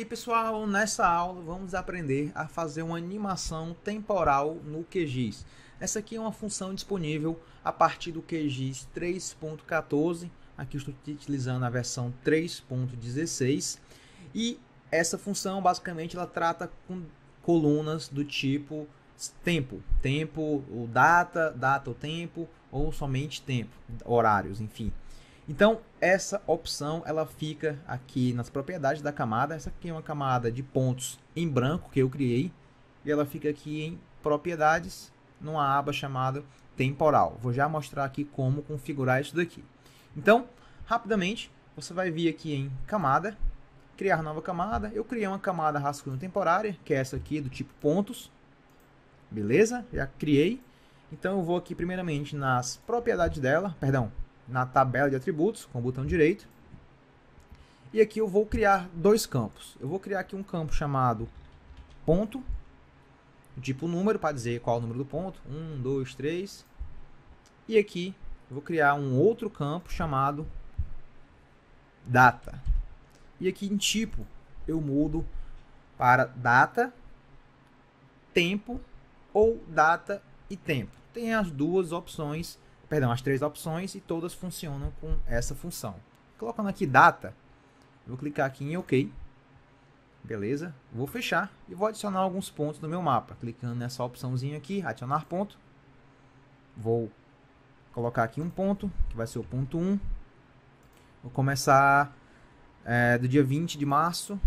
aí pessoal, nessa aula vamos aprender a fazer uma animação temporal no QGIS. Essa aqui é uma função disponível a partir do QGIS 3.14, aqui estou utilizando a versão 3.16 e essa função basicamente ela trata com colunas do tipo tempo, o data, o tempo ou somente tempo, horários, enfim. Então, essa opção ela fica aqui nas propriedades da camada. Essa aqui é uma camada de pontos em branco que eu criei. E ela fica aqui em propriedades, numa aba chamada temporal. Vou já mostrar aqui como configurar isso daqui. Então, rapidamente, você vai vir aqui em camada, criar nova camada. Eu criei uma camada rascunho temporária, que é essa aqui do tipo pontos. Beleza? Já criei. Então, eu vou aqui primeiramente nas propriedades dela, na tabela de atributos, com o botão direito. E aqui eu vou criar dois campos. Eu vou criar aqui um campo chamado ponto, tipo número, para dizer qual é o número do ponto. 1, 2, 3. E aqui eu vou criar um outro campo chamado data. E aqui em tipo eu mudo para data, tempo ou data e tempo. Tem as duas opções. As três opções e todas funcionam com essa função. Colocando aqui data, vou clicar aqui em OK. Beleza? Vou fechar e vou adicionar alguns pontos no meu mapa. Clicando nessa opçãozinha aqui, adicionar ponto. Vou colocar aqui um ponto, que vai ser o ponto 1. Vou começar do dia 20 de março.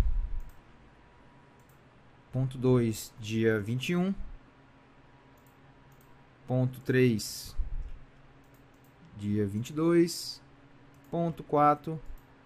Ponto 2, dia 21. Ponto 3, dia 22, ponto 4,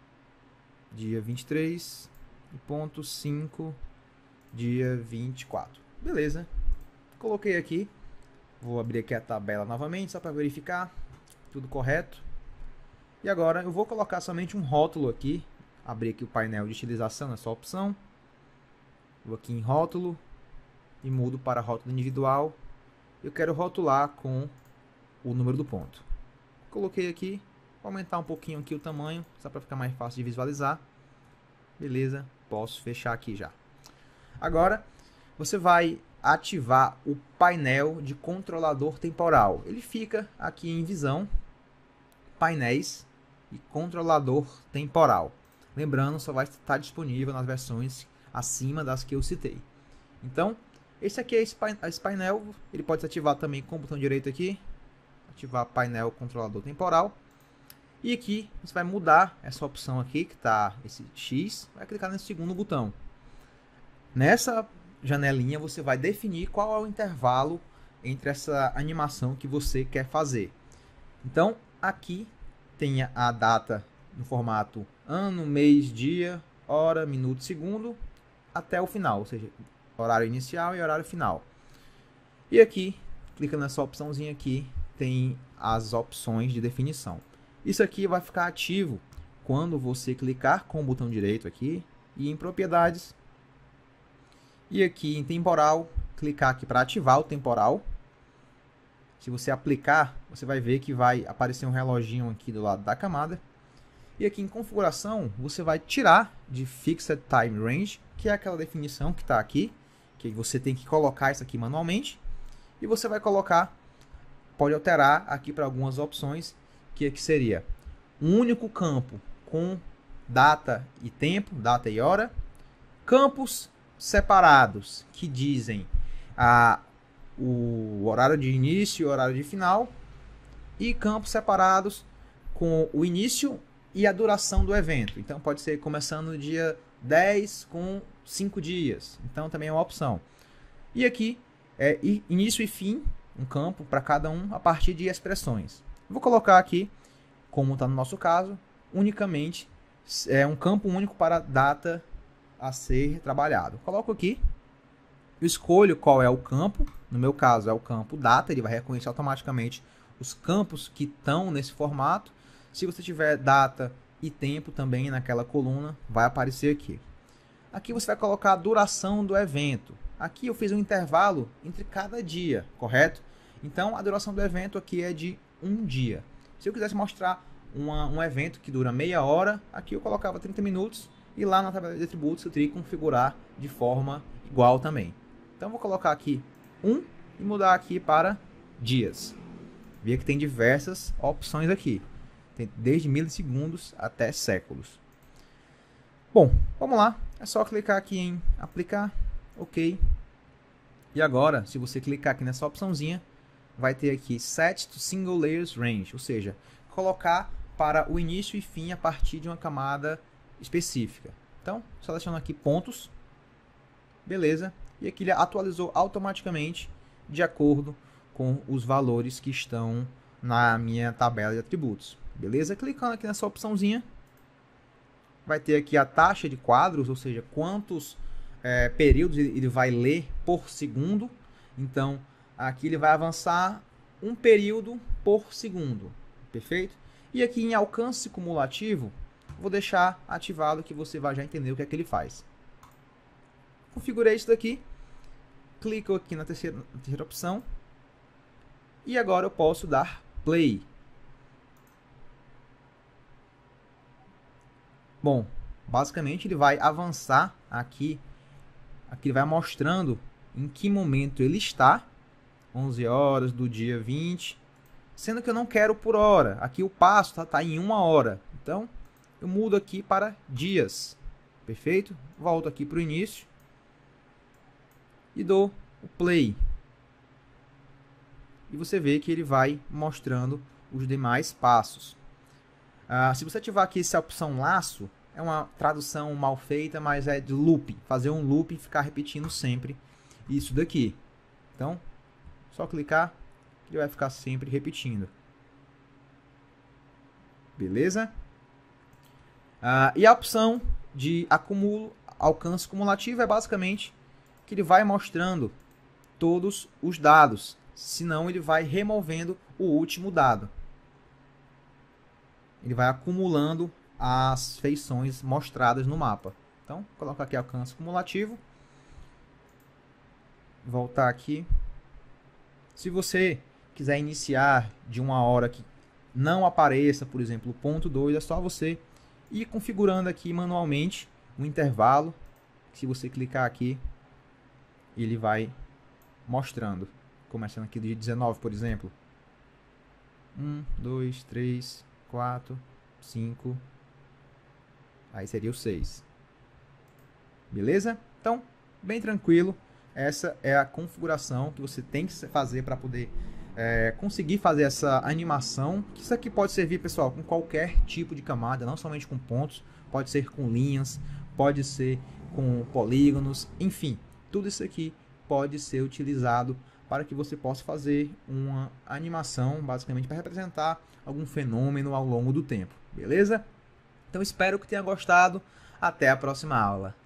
dia 23 e ponto 5, dia 24. Beleza. Coloquei aqui. Vou abrir aqui a tabela novamente, só para verificar. Tudo correto. E agora eu vou colocar somente um rótulo aqui. Abrir aqui o painel de utilização nessa opção. Vou aqui em rótulo e mudo para rótulo individual. Eu quero rotular com o número do ponto. Coloquei aqui, vou aumentar um pouquinho aqui o tamanho, só para ficar mais fácil de visualizar. Beleza, posso fechar aqui já. Agora, você vai ativar o painel de controlador temporal. Ele fica aqui em visão, painéis e controlador temporal. Lembrando, só vai estar disponível nas versões acima das que eu citei. Então, esse aqui é esse painel, ele pode ser ativado também com o botão direito aqui. Ativar painel controlador temporal. E aqui você vai mudar essa opção aqui, que está esse X, vai clicar nesse segundo botão. Nessa janelinha você vai definir qual é o intervalo entre essa animação que você quer fazer. Então aqui tem a data no formato ano, mês, dia, hora, minuto, segundo, até o final, ou seja, horário inicial e horário final. E aqui, clicando nessa opçãozinha aqui, tem as opções de definição. Isso aqui vai ficar ativo quando você clicar com o botão direito aqui e em propriedades. E aqui em temporal, clicar aqui para ativar o temporal. Se você aplicar, você vai ver que vai aparecer um reloginho aqui do lado da camada. E aqui em configuração, você vai tirar de Fixed Time Range, que é aquela definição que está aqui, que você tem que colocar isso aqui manualmente. E você vai colocar, pode alterar aqui para algumas opções, que aqui seria um único campo com data e tempo, data e hora. Campos separados, que dizem o horário de início e o horário de final. E campos separados com o início e a duração do evento. Então pode ser começando no dia 10 com 5 dias. Então também é uma opção. E aqui é início e fim, um campo para cada um a partir de expressões. Vou colocar aqui, como está no nosso caso, unicamente um campo único para data a ser trabalhado. Coloco aqui, eu escolho qual é o campo. No meu caso é o campo data, ele vai reconhecer automaticamente os campos que estão nesse formato. Se você tiver data e tempo também naquela coluna, vai aparecer aqui. Aqui você vai colocar a duração do evento. Aqui eu fiz um intervalo entre cada dia, correto? Então a duração do evento aqui é de um dia. Se eu quisesse mostrar um evento que dura meia hora, aqui eu colocava 30 minutos E lá na tabela de atributos eu teria que configurar de forma igual também. Então vou colocar aqui 1 e mudar aqui para dias. Veja que tem diversas opções aqui. Tem desde milissegundos até séculos. Bom, vamos lá. É só clicar aqui em aplicar, ok. E agora, se você clicar aqui nessa opçãozinha, vai ter aqui Set to Single Layers Range, ou seja, colocar para o início e fim a partir de uma camada específica. Então, seleciono aqui pontos, beleza, e aqui ele atualizou automaticamente de acordo com os valores que estão na minha tabela de atributos, beleza? Clicando aqui nessa opçãozinha, vai ter aqui a taxa de quadros, ou seja, quantos períodos ele vai ler por segundo. Então, aqui ele vai avançar um período por segundo, perfeito? E aqui em alcance cumulativo, vou deixar ativado que você vai já entender o que é que ele faz. Configurei isso daqui, clico aqui na terceira opção e agora eu posso dar play. Bom, basicamente ele vai avançar aqui ele vai mostrando em que momento ele está, 11 horas do dia 20, sendo que eu não quero por hora, aqui o passo está em 1 hora, então eu mudo aqui para dias, perfeito? Volto aqui para o início e dou o play. E você vê que ele vai mostrando os demais passos. Se você ativar aqui essa opção laço, é uma tradução mal feita, mas é de loop, fazer um loop e ficar repetindo sempre isso daqui. Então, só clicar, ele vai ficar sempre repetindo. Beleza? E a opção de alcance cumulativo é basicamente que ele vai mostrando todos os dados, senão ele vai removendo o último dado. Ele vai acumulando as feições mostradas no mapa. Então, vou colocar aqui alcance cumulativo. Voltar aqui. Se você quiser iniciar de uma hora que não apareça, por exemplo, o ponto 2, é só você ir configurando aqui manualmente o intervalo. Se você clicar aqui, ele vai mostrando. Começando aqui do dia 19, por exemplo. 1, 2, 3, 4, 5. Aí seria o 6. Beleza? Então, bem tranquilo. Essa é a configuração que você tem que fazer para poder conseguir fazer essa animação. Isso aqui pode servir, pessoal, com qualquer tipo de camada, não somente com pontos. Pode ser com linhas, pode ser com polígonos, enfim. Tudo isso aqui pode ser utilizado para que você possa fazer uma animação, basicamente para representar algum fenômeno ao longo do tempo. Beleza? Então espero que tenha gostado. Até a próxima aula.